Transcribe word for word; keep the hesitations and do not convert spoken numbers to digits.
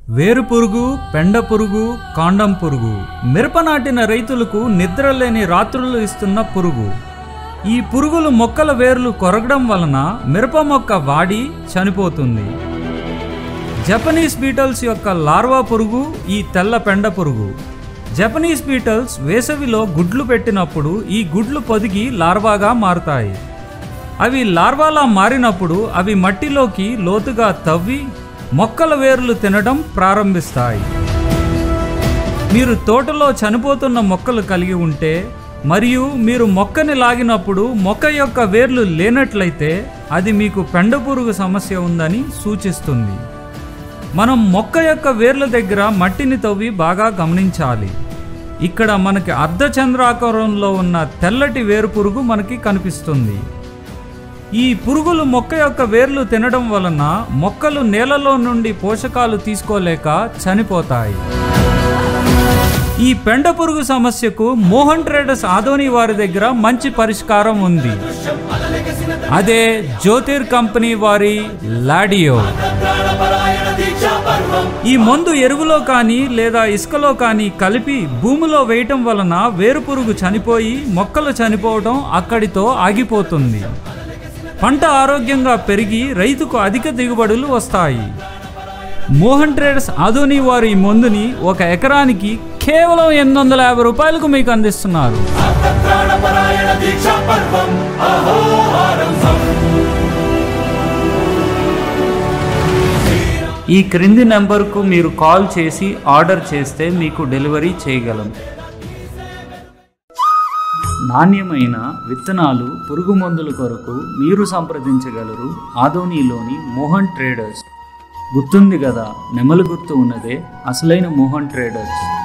వేరు పురుగు, పెండ పురుగు, కాండం పురుగు మిరప నాటిన రైతులకు నిద్రలేని రాత్రులు ఇస్తున్న పురుగు. ఈ పురుగులు మొక్కల వేర్లు కొరగడం వలన మిరప మొక్క వాడి చనిపోతుంది. జపనీస్ బీటల్స్ యొక్క లార్వా పురుగు ఈ తెల్ల పెండ పురుగు. జపనీస్ బీటల్స్ వేసవిలో గుడ్లు పెట్టినప్పుడు ఈ గుడ్లు పొదిగి లార్వాగా మారుతాయి. అవి లార్వాలా మారినప్పుడు అవి మట్టిలోకి లోతుగా తవ్వి మొక్కల వేర్లు తినడం ప్రారంభిస్తాయి. మీరు తోటలో చనిపోతున్న మొక్కలు కలిగి ఉంటే మరియు మీరు మొక్కని లాగినప్పుడు మొక్క యొక్క వేర్లు లేనట్లయితే అది మీకు పెండ పురుగు సమస్య ఉందని సూచిస్తుంది. మనం మొక్క యొక్క వేర్ల దగ్గర మట్టిని తవ్వి బాగా గమనించాలి. ఇక్కడ మనకి అర్ధచంద్రాకారంలో ఉన్న తెల్లటి వేరు పురుగు మనకి కనిపిస్తుంది. ఈ పురుగులు మొక్క యొక్క వేర్లు తినడం వలన మొక్కలు నేలలో నుండి పోషకాలు తీసుకోలేక చనిపోతాయి. ఈ పెండ పురుగు సమస్యకు మోహన్ ట్రేడర్స్ ఆదోని వారి దగ్గర మంచి పరిష్కారం ఉంది. అదే జ్యోతిర్ కంపెనీ వారి లాడియో. ఈ మందు ఎరువులో కానీ లేదా ఇసుకలో కానీ కలిపి భూమిలో వేయటం వలన వేరు పురుగు చనిపోయి మొక్కలు చనిపోవడం అక్కడితో ఆగిపోతుంది. పంట ఆరోగ్యంగా పెరిగి రైతుకు అధిక దిగుబడులు వస్తాయి. మోహన్ ట్రేడర్స్ ఆదోని వారు ఈ మందుని ఒక ఎకరానికి కేవలం ఎనిమిది వందల యాభై రూపాయలకు మీకు అందిస్తున్నారు. ఈ క్రింది నెంబర్కు మీరు కాల్ చేసి ఆర్డర్ చేస్తే మీకు డెలివరీ చేయగలం. నాణ్యమైన విత్తనాలు, పురుగు మందుల కొరకు మీరు సంప్రదించగలరు ఆదోనిలోని మోహన్ ట్రేడర్స్. గుర్తుంది కదా, నెమలి గుర్తు ఉన్నదే అసలైన మోహన్ ట్రేడర్స్.